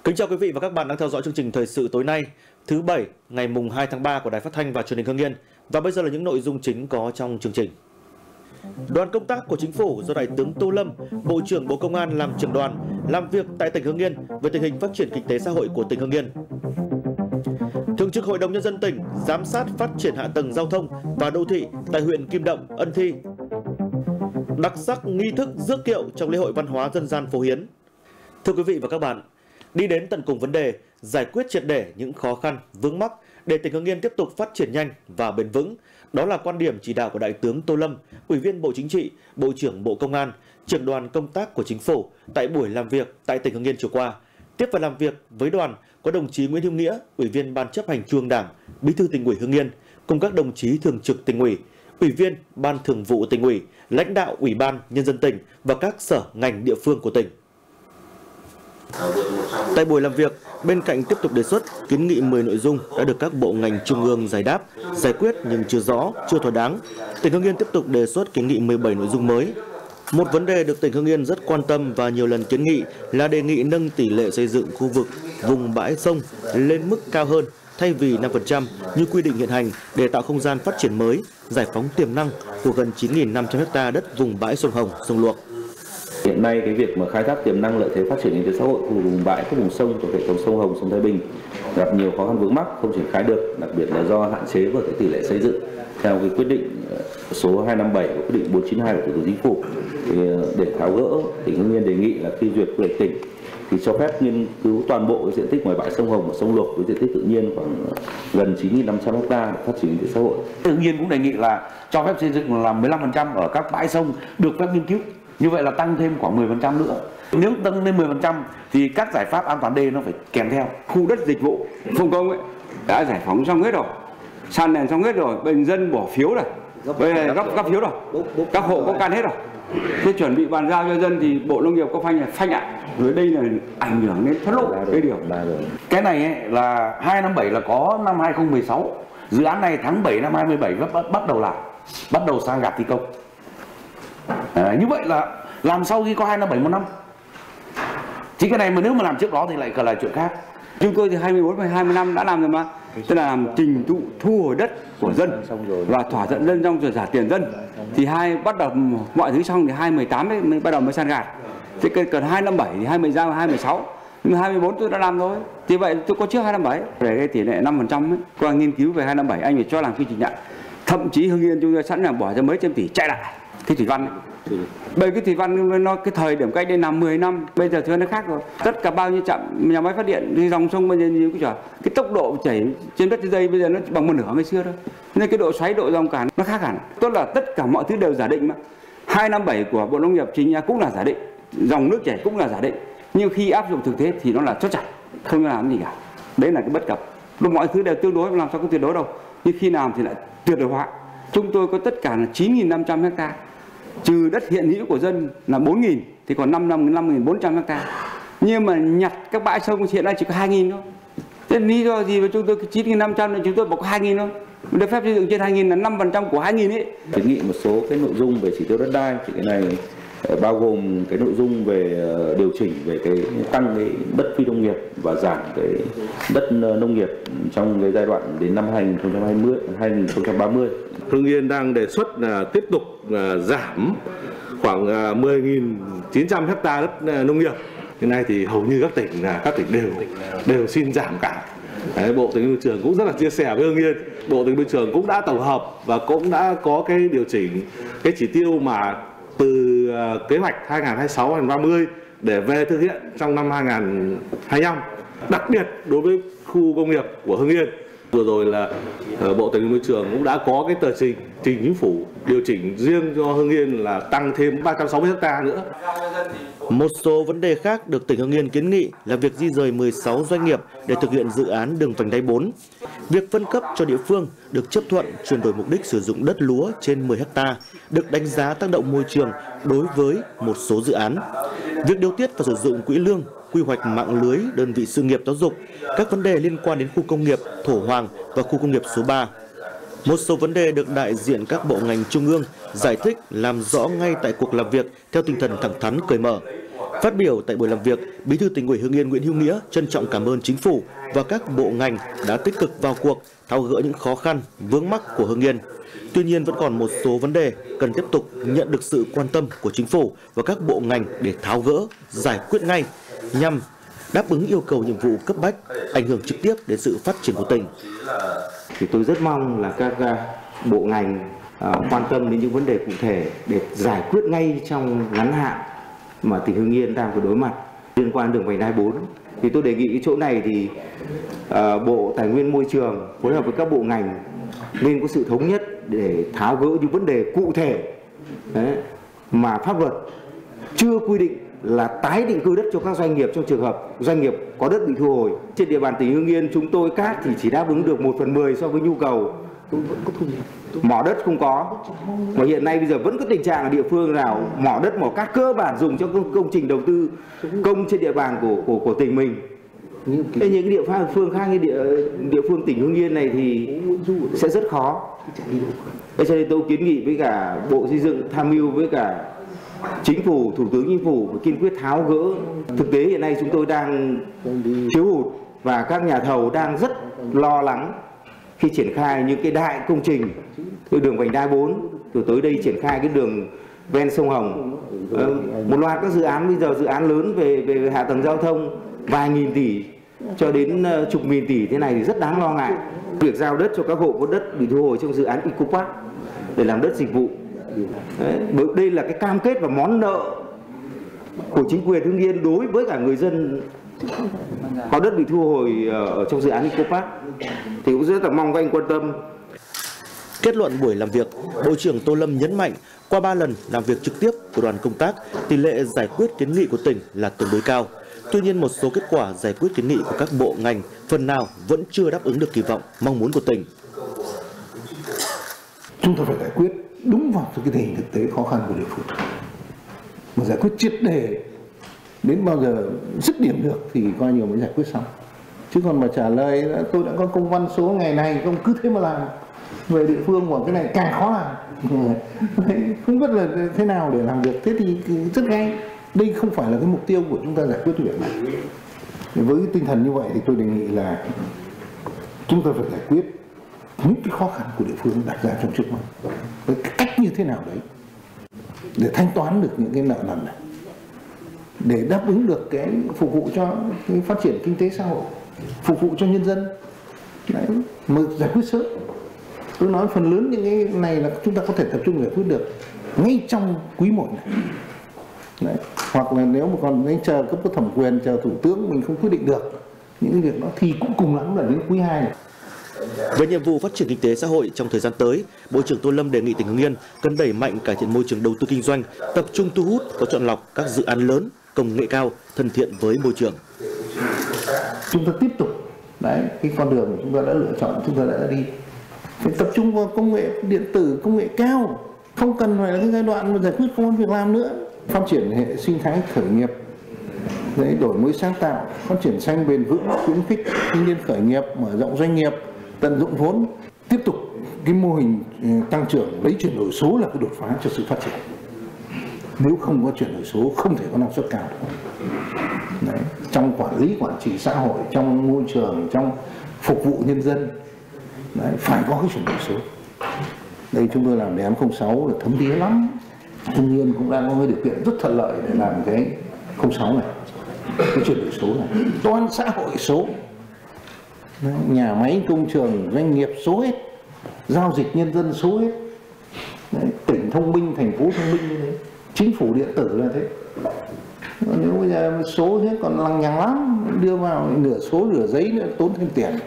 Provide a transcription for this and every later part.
Kính chào quý vị và các bạn đang theo dõi chương trình thời sự tối nay, thứ Bảy, ngày mùng 2 tháng 3 của Đài Phát thanh và Truyền hình Hưng Yên. Và bây giờ là những nội dung chính có trong chương trình. Đoàn công tác của Chính phủ do Đại tướng Tô Lâm, Bộ trưởng Bộ Công an làm trưởng đoàn, làm việc tại tỉnh Hưng Yên về tình hình phát triển kinh tế xã hội của tỉnh Hưng Yên. Thường trực Hội đồng Nhân dân tỉnh giám sát phát triển hạ tầng giao thông và đô thị tại huyện Kim Động, Ân Thi. Đặc sắc nghi thức rước kiệu trong lễ hội văn hóa dân gian Phố Hiến. Thưa quý vị và các bạn, đi đến tận cùng vấn đề, giải quyết triệt để những khó khăn, vướng mắc để tỉnh Hưng Yên tiếp tục phát triển nhanh và bền vững. Đó là quan điểm chỉ đạo của Đại tướng Tô Lâm, Ủy viên Bộ Chính trị, Bộ trưởng Bộ Công an, trưởng đoàn công tác của Chính phủ tại buổi làm việc tại tỉnh Hưng Yên chiều qua. Tiếp và làm việc với đoàn có đồng chí Nguyễn Hữu Nghĩa, Ủy viên Ban chấp hành Trung ương Đảng, Bí thư Tỉnh ủy Hưng Yên, cùng các đồng chí thường trực Tỉnh ủy, Ủy viên Ban Thường vụ Tỉnh ủy, lãnh đạo Ủy ban Nhân dân tỉnh và các sở ngành địa phương của tỉnh. Tại buổi làm việc, bên cạnh tiếp tục đề xuất kiến nghị 10 nội dung đã được các bộ ngành trung ương giải đáp, giải quyết nhưng chưa rõ, chưa thỏa đáng, tỉnh Hưng Yên tiếp tục đề xuất kiến nghị 17 nội dung mới. Một vấn đề được tỉnh Hưng Yên rất quan tâm và nhiều lần kiến nghị là đề nghị nâng tỷ lệ xây dựng khu vực vùng bãi sông lên mức cao hơn thay vì 5% như quy định hiện hành để tạo không gian phát triển mới, giải phóng tiềm năng của gần 9.500 ha đất vùng bãi sông Hồng, sông Luộc. Hiện nay cái việc mà khai thác tiềm năng lợi thế phát triển kinh tế xã hội của vùng bãi, các vùng sông của hệ thống sông Hồng, sông Thái Bình gặp nhiều khó khăn vướng mắc, không triển khai được, đặc biệt là do hạn chế của cái tỷ lệ xây dựng theo cái quyết định số 257 và quyết định 492 của Thủ tướng Chính phủ. Thì để tháo gỡ, tỉnh Hưng Yên đề nghị là khi duyệt quy hoạch tỉnh thì cho phép nghiên cứu toàn bộ cái diện tích ngoài bãi sông Hồng và sông Luộc với diện tích tự nhiên khoảng gần 9.500 ha phát triển kinh tế xã hội. Hưng Yên cũng đề nghị là cho phép xây dựng là 15% ở các bãi sông được phép nghiên cứu. Như vậy là tăng thêm khoảng 10% nữa. Nếu tăng lên 10% thì các giải pháp an toàn đê nó phải kèm theo. Khu đất dịch vụ không công ấy đã giải phóng xong hết rồi, san nền xong hết rồi, bệnh dân bỏ phiếu rồi, gấp phiếu rồi, các hộ có can hết rồi. Thế chuẩn bị bàn giao cho dân thì Bộ Nông nghiệp có phanh ạ. Rồi đây là ảnh hưởng đến thoát lộ cái điều. Cái này ấy, là 257 là có năm 2016. Dự án này tháng 7 năm 2017 bắt đầu làm, bắt đầu sang gạt thi công. Như vậy là làm sau khi có 257 một năm. Chính cái này mà nếu mà làm trước đó thì lại là chuyện khác. Chúng tôi thì 24 và 20 năm đã làm rồi mà. Tức là làm trình tự thu hồi đất của dân và thỏa thuận dân trong rồi trả tiền dân. Thì bắt đầu mọi thứ xong thì 2018 mới bắt đầu mới san gạt. Thế cần 257 thì 2016. Nhưng mà 24 tôi đã làm rồi. Thì vậy tôi có trước 257. Về cái tỷ lệ 5% ấy, qua nghiên cứu về 257 anh phải cho làm quy trình nhận. Thậm chí Hưng Yên chúng tôi sẵn sàng bỏ ra mấy trăm tỷ chạy lại. Cái thủy văn ấy. Bởi cái thủy văn nó cái thời điểm cách đây là 10 năm, bây giờ thứ nó khác rồi. Tất cả bao nhiêu trạm nhà máy phát điện thì dòng sông bây giờ như cái tốc độ chảy trên đất dây bây giờ nó bằng một nửa ngày xưa thôi. Nên cái độ xoáy, độ dòng cản nó khác hẳn. Tốt là tất cả mọi thứ đều giả định mà. 257 của Bộ Nông nghiệp chính ra cũng là giả định, dòng nước chảy cũng là giả định. Nhưng khi áp dụng thực tế thì nó là chốt chặt, không làm gì cả. Đấy là cái bất cập. Lúc mọi thứ đều tương đối, làm sao có tuyệt đối đâu. Nhưng khi làm thì lại tuyệt đối hóa. Chúng tôi có tất cả là 9.500 ha. Trừ đất hiện hữu của dân là 4.000 thì còn 5.400 ha. Nhưng mà nhặt các bãi sông hiện nay chỉ có 2.000 thôi. Thế lý do gì mà chúng tôi 9.500 là chúng tôi bỏ có 2.000 thôi. Được phép xây dựng trên 2.000 là 5% của 2.000 ấy. Kiến nghị một số cái nội dung về chỉ tiêu đất đai thì cái này bao gồm cái nội dung về điều chỉnh về cái tăng cái đất phi nông nghiệp và giảm cái đất nông nghiệp trong cái giai đoạn đến năm 2030. Hưng Yên đang đề xuất là tiếp tục giảm khoảng 10.900 ha đất nông nghiệp. Hiện nay thì hầu như các tỉnh đều xin giảm cả. Đấy, Bộ Tài nguyên Môi trường cũng rất là chia sẻ với Hưng Yên. Bộ Tài nguyên Môi trường cũng đã tổng hợp và cũng đã có cái điều chỉnh cái chỉ tiêu mà từ kế hoạch 2026-2030 để về thực hiện trong năm 2025. Đặc biệt đối với khu công nghiệp của Hưng Yên. Vừa rồi là Bộ Tài nguyên Môi trường cũng đã có cái tờ trình Chính phủ điều chỉnh riêng cho Hưng Yên là tăng thêm 360 ha nữa. Một số vấn đề khác được tỉnh Hưng Yên kiến nghị là việc di rời 16 doanh nghiệp để thực hiện dự án đường vành đai 4. Việc phân cấp cho địa phương được chấp thuận chuyển đổi mục đích sử dụng đất lúa trên 10 ha được đánh giá tác động môi trường đối với một số dự án. Việc điều tiết và sử dụng quỹ lương, quy hoạch mạng lưới đơn vị sự nghiệp giáo dục, các vấn đề liên quan đến khu công nghiệp Thổ Hoàng và khu công nghiệp số 3. Một số vấn đề được đại diện các bộ ngành trung ương giải thích làm rõ ngay tại cuộc làm việc theo tinh thần thẳng thắn cởi mở. Phát biểu tại buổi làm việc, Bí thư Tỉnh ủy Hưng Yên Nguyễn Hữu Nghĩa trân trọng cảm ơn Chính phủ và các bộ ngành đã tích cực vào cuộc tháo gỡ những khó khăn, vướng mắc của Hưng Yên. Tuy nhiên vẫn còn một số vấn đề cần tiếp tục nhận được sự quan tâm của Chính phủ và các bộ ngành để tháo gỡ, giải quyết ngay nhằm đáp ứng yêu cầu nhiệm vụ cấp bách, ảnh hưởng trực tiếp đến sự phát triển của tỉnh. Thì tôi rất mong là các bộ ngành quan tâm đến những vấn đề cụ thể để giải quyết ngay trong ngắn hạn mà tỉnh Hưng Yên đang phải đối mặt liên quan đường vành đai 4. Thì tôi đề nghị cái chỗ này thì Bộ Tài nguyên Môi trường phối hợp với các bộ ngành nên có sự thống nhất để tháo gỡ những vấn đề cụ thể mà pháp luật chưa quy định là tái định cư đất cho các doanh nghiệp trong trường hợp doanh nghiệp có đất bị thu hồi. Trên địa bàn tỉnh Hưng Yên chúng tôi cát thì chỉ đáp ứng được 1/10 so với nhu cầu. Mỏ đất không có. Mà hiện nay bây giờ vẫn có tình trạng ở địa phương nào mỏ đất, mỏ cát cơ bản dùng cho công trình đầu tư công trên địa bàn của tỉnh mình. Thế những cái địa phương khác như địa phương tỉnh Hưng Yên này thì sẽ rất khó. Thế cho nên tôi kiến nghị với cả Bộ Xây dựng tham mưu với cả Chính phủ, Thủ tướng Chính phủ kiên quyết tháo gỡ. Thực tế hiện nay chúng tôi đang thiếu hụt và các nhà thầu đang rất lo lắng khi triển khai những cái đại công trình như đường vành đai 4, rồi tới đây triển khai cái đường ven sông Hồng. Một loạt các dự án bây giờ dự án lớn về hạ tầng giao thông vài nghìn tỷ cho đến chục nghìn tỷ thế này thì rất đáng lo ngại. Việc giao đất cho các hộ có đất bị thu hồi trong dự án Eco Park để làm đất dịch vụ. Đây là cái cam kết và món nợ của chính quyền Hưng Yên đối với cả người dân có đất bị thu hồi ở trong dự án Eco Park. Thì cũng rất là mong các anh quan tâm. Kết luận buổi làm việc, Bộ trưởng Tô Lâm nhấn mạnh qua 3 lần làm việc trực tiếp của đoàn công tác, tỷ lệ giải quyết kiến nghị của tỉnh là tương đối cao. Tuy nhiên một số kết quả giải quyết kiến nghị của các bộ ngành phần nào vẫn chưa đáp ứng được kỳ vọng mong muốn của tỉnh. Chúng ta phải giải quyết đúng vào cái tình hình thực tế khó khăn của địa phương. Mà giải quyết triệt để đến bao giờ dứt điểm được thì coi như mới giải quyết xong. Chứ còn mà trả lời tôi đã có công văn số ngày này không cứ thế mà làm về địa phương của cái này càng khó làm. Không biết là thế nào để làm được. Thế thì rất ngay. Đây không phải là cái mục tiêu của chúng ta giải quyết việc này. Với cái tinh thần như vậy thì tôi đề nghị là chúng ta phải giải quyết những cái khó khăn của địa phương đặt ra trong trước mắt với cách như thế nào đấy để thanh toán được những cái nợ nần này, để đáp ứng được cái phục vụ cho cái phát triển kinh tế xã hội, phục vụ cho nhân dân đấy, mà giải quyết sớm. Tôi nói phần lớn những cái này là chúng ta có thể tập trung giải quyết được ngay trong quý 1 này. Đấy. Hoặc là nếu mà còn nên chờ cấp có thẩm quyền, chờ thủ tướng mình không quyết định được những cái việc đó thì cũng cùng lắm là đến quý 2 này. Về nhiệm vụ phát triển kinh tế xã hội trong thời gian tới, Bộ trưởng Tô Lâm đề nghị tỉnh Hưng Yên cần đẩy mạnh cải thiện môi trường đầu tư kinh doanh, tập trung thu hút có chọn lọc các dự án lớn, công nghệ cao, thân thiện với môi trường. Chúng ta tiếp tục đấy cái con đường mà chúng ta đã lựa chọn, chúng ta đã đi. Phải tập trung vào công nghệ điện tử, công nghệ cao, không cần phải là cái giai đoạn mà giải quyết công an việc làm nữa. Phát triển hệ sinh thái khởi nghiệp, đấy, đổi mới sáng tạo, phát triển xanh bền vững, khuyến khích thanh niên khởi nghiệp, mở rộng doanh nghiệp, tận dụng vốn, tiếp tục cái mô hình tăng trưởng lấy chuyển đổi số là cái đột phá cho sự phát triển. Nếu không có chuyển đổi số không thể có năng suất cao được. Đấy, trong quản lý quản trị xã hội, trong môi trường, trong phục vụ nhân dân, đấy, phải có cái chuyển đổi số. Đây chúng tôi làm đề án 06 là thấm thía lắm. Hưng Yên cũng đang có cái điều kiện rất thuận lợi để làm cái 06 này, cái chuyển đổi số này, toàn xã hội số, đấy, nhà máy, công trường, doanh nghiệp số hết, giao dịch nhân dân số hết, đấy, tỉnh thông minh, thành phố thông minh như thế, chính phủ điện tử là thế. Nếu bây giờ số thế còn lằng nhằng lắm, đưa vào nửa số nửa giấy nữa tốn thêm tiền.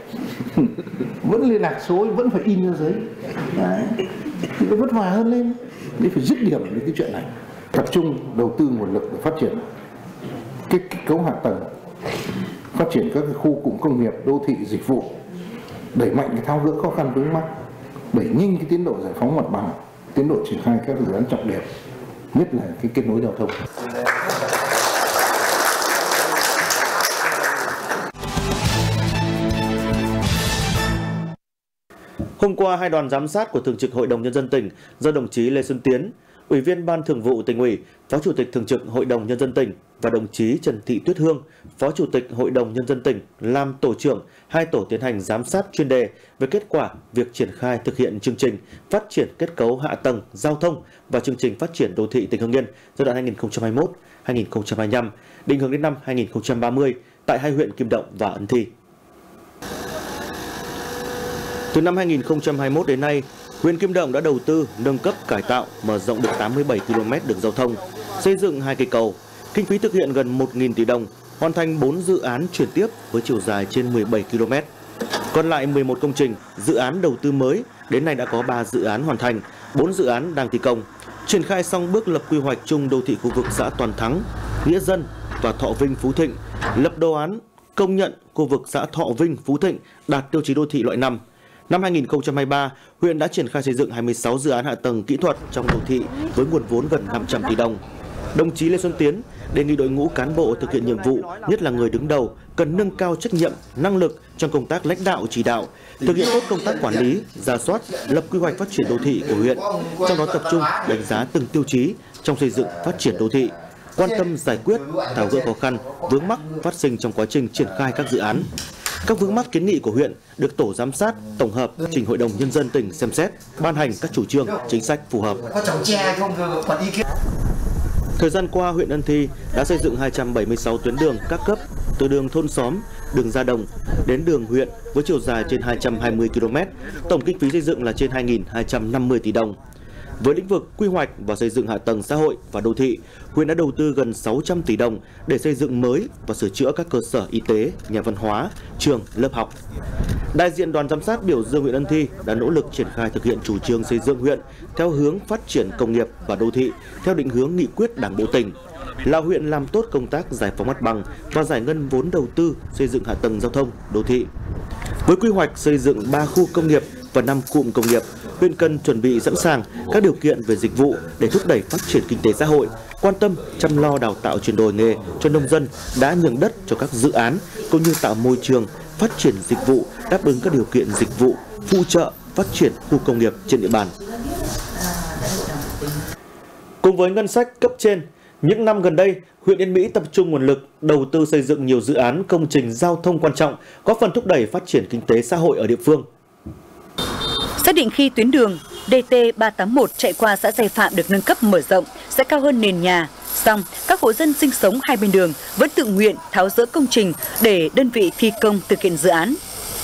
Vẫn liên lạc số, vẫn phải in ra giấy. Đấy, thì nó vất vả hơn lên. Để phải dứt điểm đến cái chuyện này, tập trung đầu tư nguồn lực để phát triển cái kết cấu hạ tầng, phát triển các cái khu cụm công nghiệp, đô thị, dịch vụ, đẩy mạnh cái tháo gỡ khó khăn vướng mắc, đẩy nhanh cái tiến độ giải phóng mặt bằng, tiến độ triển khai các dự án trọng điểm, nhất là cái kết nối giao thông. Hôm qua, hai đoàn giám sát của Thường trực Hội đồng Nhân dân tỉnh do đồng chí Lê Xuân Tiến, Ủy viên Ban Thường vụ Tỉnh ủy, Phó Chủ tịch Thường trực Hội đồng Nhân dân tỉnh và đồng chí Trần Thị Tuyết Hương, Phó Chủ tịch Hội đồng Nhân dân tỉnh làm tổ trưởng 2 tổ tiến hành giám sát chuyên đề về kết quả việc triển khai thực hiện chương trình phát triển kết cấu hạ tầng giao thông và chương trình phát triển đô thị tỉnh Hưng Yên giai đoạn 2021-2025, định hướng đến năm 2030 tại 2 huyện Kim Động và Ân Thi. Từ năm 2021 đến nay, huyện Kim Động đã đầu tư nâng cấp cải tạo, mở rộng được 87 km đường giao thông, xây dựng 2 cây cầu, kinh phí thực hiện gần 1.000 tỷ đồng, hoàn thành 4 dự án chuyển tiếp với chiều dài trên 17 km. Còn lại 11 công trình, dự án đầu tư mới, đến nay đã có 3 dự án hoàn thành, 4 dự án đang thi công. Triển khai xong bước lập quy hoạch chung đô thị khu vực xã Toàn Thắng, Nghĩa Dân và Thọ Vinh Phú Thịnh, lập đồ án công nhận khu vực xã Thọ Vinh Phú Thịnh đạt tiêu chí đô thị loại 5. Năm 2023, huyện đã triển khai xây dựng 26 dự án hạ tầng kỹ thuật trong đô thị với nguồn vốn gần 500 tỷ đồng. Đồng chí Lê Xuân Tiến đề nghị đội ngũ cán bộ thực hiện nhiệm vụ, nhất là người đứng đầu, cần nâng cao trách nhiệm, năng lực trong công tác lãnh đạo chỉ đạo, thực hiện tốt công tác quản lý, rà soát, lập quy hoạch phát triển đô thị của huyện, trong đó tập trung đánh giá từng tiêu chí trong xây dựng phát triển đô thị, quan tâm giải quyết, tháo gỡ khó khăn, vướng mắc phát sinh trong quá trình triển khai các dự án. Các vướng mắc kiến nghị của huyện được tổ giám sát tổng hợp trình Hội đồng Nhân dân tỉnh xem xét, ban hành các chủ trương, chính sách phù hợp. Thời gian qua, huyện Ân Thi đã xây dựng 276 tuyến đường các cấp, từ đường thôn xóm, đường ra đồng đến đường huyện với chiều dài trên 220 km, tổng kinh phí xây dựng là trên 2.250 tỷ đồng. Với lĩnh vực quy hoạch và xây dựng hạ tầng xã hội và đô thị, huyện đã đầu tư gần 600 tỷ đồng để xây dựng mới và sửa chữa các cơ sở y tế, nhà văn hóa, trường, lớp học. Đại diện đoàn giám sát biểu dương huyện Ân Thi đã nỗ lực triển khai thực hiện chủ trương xây dựng huyện theo hướng phát triển công nghiệp và đô thị theo định hướng nghị quyết Đảng bộ tỉnh, là huyện làm tốt công tác giải phóng mặt bằng và giải ngân vốn đầu tư xây dựng hạ tầng giao thông, đô thị. Với quy hoạch xây dựng 3 khu công nghiệp và 5 cụm công nghiệp, huyện cần chuẩn bị sẵn sàng các điều kiện về dịch vụ để thúc đẩy phát triển kinh tế xã hội, quan tâm chăm lo đào tạo chuyển đổi nghề cho nông dân đã nhường đất cho các dự án, cũng như tạo môi trường phát triển dịch vụ đáp ứng các điều kiện dịch vụ phụ trợ phát triển khu công nghiệp trên địa bàn. Cùng với ngân sách cấp trên, những năm gần đây, huyện Yên Mỹ tập trung nguồn lực đầu tư xây dựng nhiều dự án công trình giao thông quan trọng, góp phần thúc đẩy phát triển kinh tế xã hội ở địa phương. Xác định khi tuyến đường DT381 chạy qua xã Giai Phạm được nâng cấp mở rộng sẽ cao hơn nền nhà, song các hộ dân sinh sống hai bên đường vẫn tự nguyện tháo dỡ công trình để đơn vị thi công thực hiện dự án.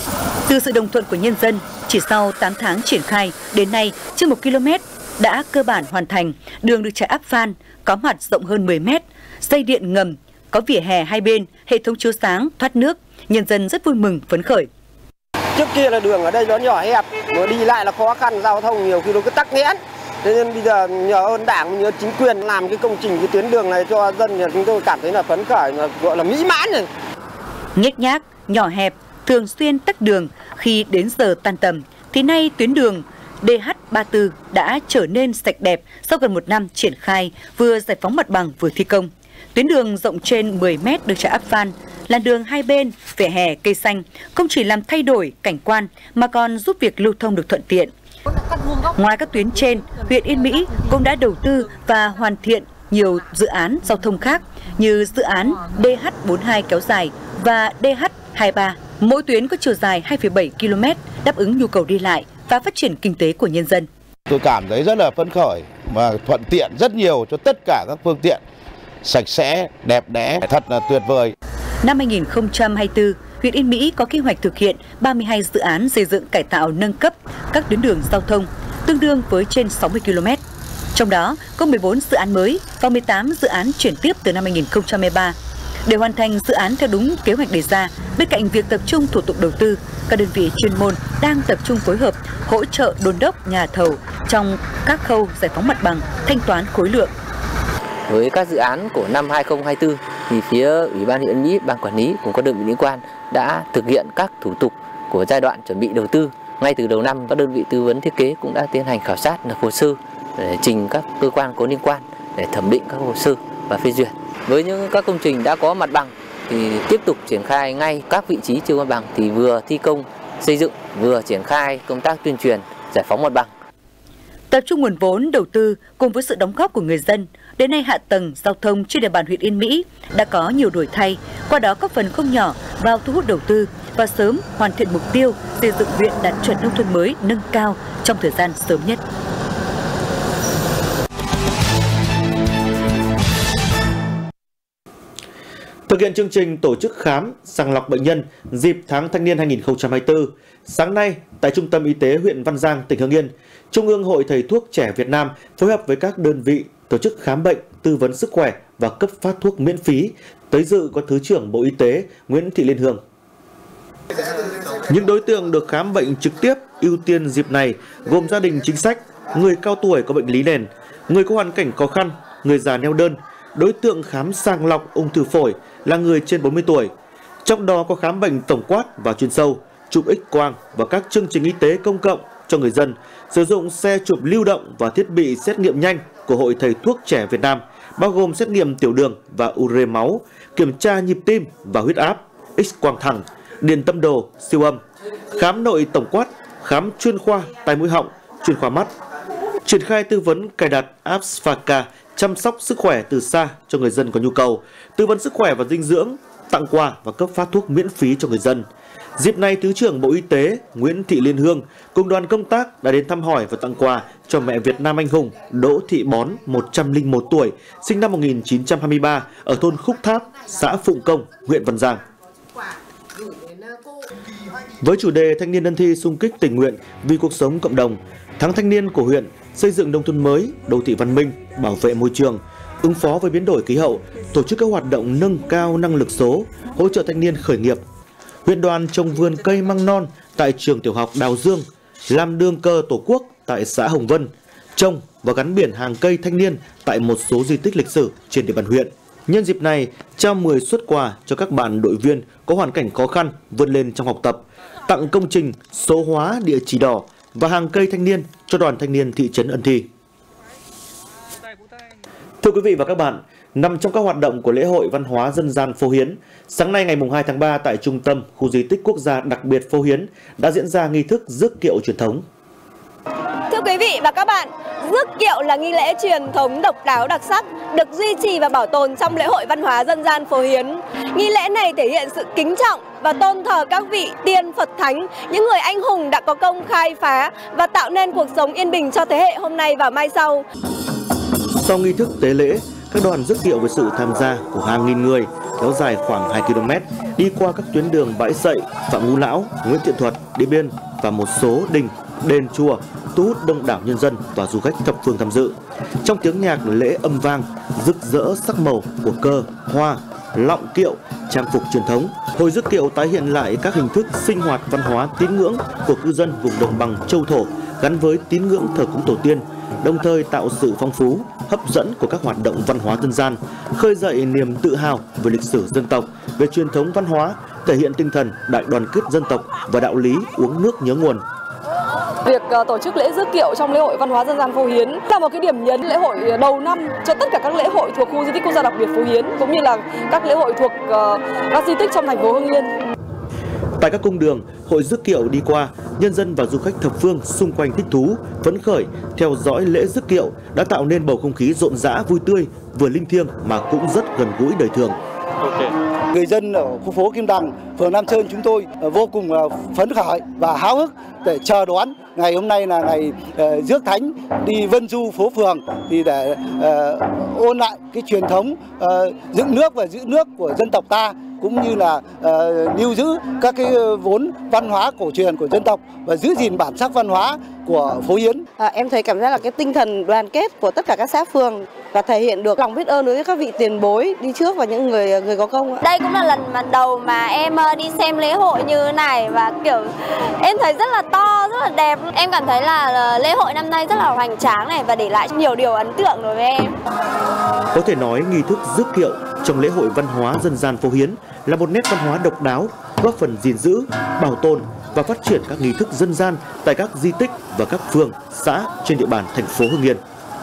Từ sự đồng thuận của nhân dân, chỉ sau 8 tháng triển khai, đến nay trên 1 km đã cơ bản hoàn thành, đường được trải áp phan, có mặt rộng hơn 10 mét, dây điện ngầm, có vỉa hè hai bên, hệ thống chiếu sáng, thoát nước, nhân dân rất vui mừng, phấn khởi. Trước kia là đường ở đây nó nhỏ hẹp, mà đi lại là khó khăn, giao thông nhiều khi nó cứ tắc nghẽn. Thế nên bây giờ nhờ ơn Đảng, nhờ chính quyền làm cái công trình, cái tuyến đường này cho dân thì chúng tôi cảm thấy là phấn khởi, mà gọi là mỹ mãn rồi. Nhếch nhác, nhỏ hẹp, thường xuyên tắc đường khi đến giờ tan tầm, thì nay tuyến đường DH34 đã trở nên sạch đẹp sau gần 1 năm triển khai, vừa giải phóng mặt bằng vừa thi công. Tuyến đường rộng trên 10 mét được trải áp phan, làn đường hai bên, vỉa hè, cây xanh không chỉ làm thay đổi cảnh quan mà còn giúp việc lưu thông được thuận tiện. Ngoài các tuyến trên, huyện Yên Mỹ cũng đã đầu tư và hoàn thiện nhiều dự án giao thông khác như dự án DH42 kéo dài và DH23. Mỗi tuyến có chiều dài 2,7 km, đáp ứng nhu cầu đi lại và phát triển kinh tế của nhân dân. Tôi cảm thấy rất là phấn khởi và thuận tiện rất nhiều cho tất cả các phương tiện, sạch sẽ, đẹp đẽ, thật là tuyệt vời. Năm 2024, huyện Yên Mỹ có kế hoạch thực hiện 32 dự án xây dựng cải tạo nâng cấp các tuyến đường giao thông, tương đương với trên 60 km. Trong đó có 14 dự án mới và 18 dự án chuyển tiếp từ năm 2023. Để hoàn thành dự án theo đúng kế hoạch đề ra, bên cạnh việc tập trung thủ tục đầu tư, các đơn vị chuyên môn đang tập trung phối hợp hỗ trợ đôn đốc nhà thầu trong các khâu giải phóng mặt bằng, thanh toán khối lượng. Với các dự án của năm 2024 thì phía Ủy ban huyện Yên Mỹ, ban quản lý cùng các đơn vị liên quan đã thực hiện các thủ tục của giai đoạn chuẩn bị đầu tư. Ngay từ đầu năm, các đơn vị tư vấn thiết kế cũng đã tiến hành khảo sát lập hồ sơ để trình các cơ quan có liên quan để thẩm định các hồ sơ và phê duyệt. Với những các công trình đã có mặt bằng thì tiếp tục triển khai ngay các vị trí chưa có mặt bằng thì vừa thi công xây dựng vừa triển khai công tác tuyên truyền giải phóng mặt bằng. Tập trung nguồn vốn đầu tư cùng với sự đóng góp của người dân, đến nay hạ tầng giao thông trên địa bàn huyện Yên Mỹ đã có nhiều đổi thay, qua đó góp phần không nhỏ vào thu hút đầu tư và sớm hoàn thiện mục tiêu xây dựng huyện đạt chuẩn nông thôn mới nâng cao trong thời gian sớm nhất. Thực hiện chương trình tổ chức khám, sàng lọc bệnh nhân dịp tháng Thanh niên 2024, sáng nay tại Trung tâm Y tế huyện Văn Giang, tỉnh Hưng Yên, Trung ương Hội Thầy thuốc trẻ Việt Nam phối hợp với các đơn vị tổ chức khám bệnh, tư vấn sức khỏe và cấp phát thuốc miễn phí. Tới dự có Thứ trưởng Bộ Y tế Nguyễn Thị Liên Hương. Những đối tượng được khám bệnh trực tiếp ưu tiên dịp này gồm gia đình chính sách, người cao tuổi có bệnh lý nền, người có hoàn cảnh khó khăn, người già neo đơn. Đối tượng khám sàng lọc ung thư phổi là người trên 40 tuổi. Trong đó có khám bệnh tổng quát và chuyên sâu, chụp X-quang và các chương trình y tế công cộng cho người dân, sử dụng xe chụp lưu động và thiết bị xét nghiệm nhanh của Hội Thầy thuốc trẻ Việt Nam, bao gồm xét nghiệm tiểu đường và ure máu, kiểm tra nhịp tim và huyết áp, X-quang thẳng, điện tâm đồ, siêu âm, khám nội tổng quát, khám chuyên khoa tai mũi họng, chuyên khoa mắt, triển khai tư vấn cài đặt app Sfaka, chăm sóc sức khỏe từ xa cho người dân có nhu cầu, tư vấn sức khỏe và dinh dưỡng, tặng quà và cấp phát thuốc miễn phí cho người dân. Dịp này, Thứ trưởng Bộ Y tế Nguyễn Thị Liên Hương cùng đoàn công tác đã đến thăm hỏi và tặng quà cho mẹ Việt Nam anh hùng Đỗ Thị Bón, 101 tuổi, sinh năm 1923 ở thôn Khúc Tháp, xã Phụng Công, huyện Văn Giang. Với chủ đề Thanh niên ân thi xung kích tình nguyện vì cuộc sống cộng đồng, tháng thanh niên của huyện xây dựng nông thôn mới, đô thị văn minh, bảo vệ môi trường, ứng phó với biến đổi khí hậu, tổ chức các hoạt động nâng cao năng lực số, hỗ trợ thanh niên khởi nghiệp. Huyện đoàn trồng vườn cây măng non tại trường tiểu học Đào Dương, làm đường cờ Tổ quốc tại xã Hồng Vân, trồng và gắn biển hàng cây thanh niên tại một số di tích lịch sử trên địa bàn huyện. Nhân dịp này, trao 10 suất quà cho các bạn đội viên có hoàn cảnh khó khăn vươn lên trong học tập, tặng công trình số hóa địa chỉ đỏ và hàng cây thanh niên cho đoàn thanh niên thị trấn Ân Thi. Thưa quý vị và các bạn, nằm trong các hoạt động của lễ hội văn hóa dân gian Phố Hiến, sáng nay ngày 2 tháng 3 tại trung tâm khu di tích quốc gia đặc biệt Phố Hiến đã diễn ra nghi thức rước kiệu truyền thống. Thưa quý vị và các bạn, rước kiệu là nghi lễ truyền thống độc đáo đặc sắc, được duy trì và bảo tồn trong lễ hội văn hóa dân gian Phố Hiến. Nghi lễ này thể hiện sự kính trọng và tôn thờ các vị tiên Phật Thánh, những người anh hùng đã có công khai phá và tạo nên cuộc sống yên bình cho thế hệ hôm nay và mai sau. Sau nghi thức tế lễ, các đoàn rước kiệu với sự tham gia của hàng nghìn người kéo dài khoảng 2 km, đi qua các tuyến đường Bãi Sậy, Phạm Ngũ Lão, Nguyễn Thiện Thuật, Điện Biên và một số đình, đền chùa, thu hút đông đảo nhân dân và du khách thập phương tham dự. Trong tiếng nhạc lễ âm vang, rực rỡ sắc màu của cờ, hoa, lọng kiệu, trang phục truyền thống, hội rước kiệu tái hiện lại các hình thức sinh hoạt văn hóa tín ngưỡng của cư dân vùng đồng bằng Châu Thổ gắn với tín ngưỡng thờ cúng tổ tiên, đồng thời tạo sự phong phú, hấp dẫn của các hoạt động văn hóa dân gian, khơi dậy niềm tự hào về lịch sử dân tộc, về truyền thống văn hóa, thể hiện tinh thần đại đoàn kết dân tộc và đạo lý uống nước nhớ nguồn. Việc tổ chức lễ rước kiệu trong lễ hội văn hóa dân gian Phố Hiến là một cái điểm nhấn lễ hội đầu năm cho tất cả các lễ hội thuộc khu di tích quốc gia đặc biệt Phố Hiến, cũng như là các lễ hội thuộc các di tích trong thành phố Hưng Yên. Tại các cung đường, hội rước kiệu đi qua, nhân dân và du khách thập phương xung quanh thích thú, phấn khởi theo dõi lễ rước kiệu đã tạo nên bầu không khí rộn rã vui tươi, vừa linh thiêng mà cũng rất gần gũi đời thường. Người dân ở khu phố Kim Đằng, phường Nam Sơn chúng tôi vô cùng phấn khởi và háo hức để chờ đón ngày hôm nay là ngày rước thánh đi vân du phố phường, thì để ôn lại cái truyền thống dựng nước và giữ nước của dân tộc ta, cũng như là lưu giữ các cái vốn văn hóa cổ truyền của dân tộc và giữ gìn bản sắc văn hóa của Phố Hiến. Em thấy cảm giác là cái tinh thần đoàn kết của tất cả các xã phường và thể hiện được lòng biết ơn đối với các vị tiền bối đi trước và những người có công. Đây cũng là lần đầu mà em đi xem lễ hội như thế này và kiểu em thấy rất là to, rất là đẹp. Em cảm thấy là lễ hội năm nay rất là hoành tráng này và để lại nhiều điều ấn tượng đối với em. Có thể nói nghi thức rước kiệu trong lễ hội văn hóa dân gian Phố Hiến là một nét văn hóa độc đáo, góp phần gìn giữ, bảo tồn và phát triển các nghi thức dân gian tại các di tích và các phường, xã trên địa bàn thành phố Hưng Yên.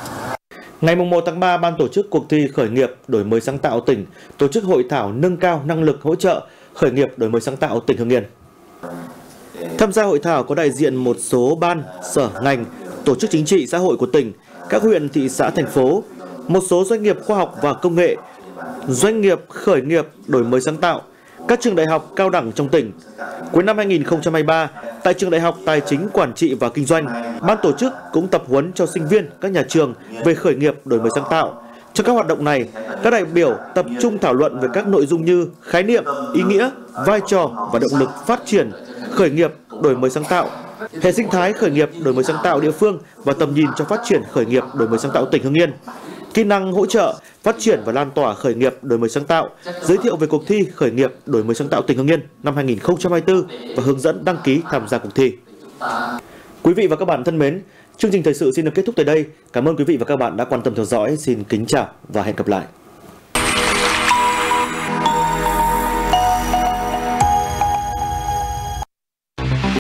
Ngày 1 tháng 3, Ban tổ chức cuộc thi khởi nghiệp đổi mới sáng tạo tỉnh tổ chức hội thảo nâng cao năng lực hỗ trợ khởi nghiệp đổi mới sáng tạo tỉnh Hưng Yên. Tham gia hội thảo có đại diện một số ban, sở, ngành tổ chức chính trị xã hội của tỉnh, các huyện, thị xã, thành phố, một số doanh nghiệp khoa học và công nghệ, doanh nghiệp khởi nghiệp đổi mới sáng tạo, các trường đại học cao đẳng trong tỉnh. Cuối năm 2023, tại trường Đại học Tài chính Quản trị và Kinh doanh, ban tổ chức cũng tập huấn cho sinh viên các nhà trường về khởi nghiệp đổi mới sáng tạo. Trong các hoạt động này, các đại biểu tập trung thảo luận về các nội dung như khái niệm, ý nghĩa, vai trò và động lực phát triển khởi nghiệp đổi mới sáng tạo, hệ sinh thái khởi nghiệp đổi mới sáng tạo địa phương và tầm nhìn cho phát triển khởi nghiệp đổi mới sáng tạo tỉnh Hưng Yên, kỹ năng hỗ trợ phát triển và lan tỏa khởi nghiệp đổi mới sáng tạo, giới thiệu về cuộc thi khởi nghiệp đổi mới sáng tạo tỉnh Hưng Yên năm 2024 và hướng dẫn đăng ký tham gia cuộc thi. Quý vị và các bạn thân mến, chương trình thời sự xin được kết thúc tại đây. Cảm ơn quý vị và các bạn đã quan tâm theo dõi. Xin kính chào và hẹn gặp lại.